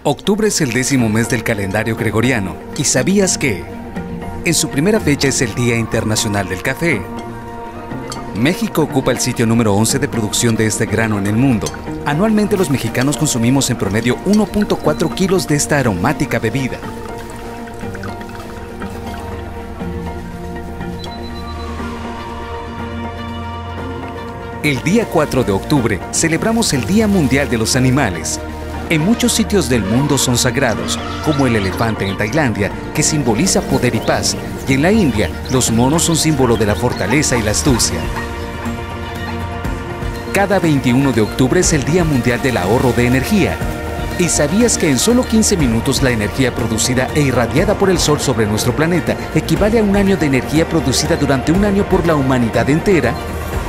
Octubre es el 10º mes del calendario gregoriano. ¿Y sabías que en su primera fecha es el Día Internacional del Café? México ocupa el sitio número 11 de producción de este grano en el mundo. Anualmente los mexicanos consumimos en promedio 1.4 kilos de esta aromática bebida. El día 4 de octubre celebramos el Día Mundial de los Animales. En muchos sitios del mundo son sagrados, como el elefante en Tailandia, que simboliza poder y paz, y en la India los monos son símbolo de la fortaleza y la astucia. Cada 21 de octubre es el Día Mundial del Ahorro de Energía. ¿Y sabías que en solo 15 minutos la energía producida e irradiada por el Sol sobre nuestro planeta equivale a un año de energía producida durante un año por la humanidad entera?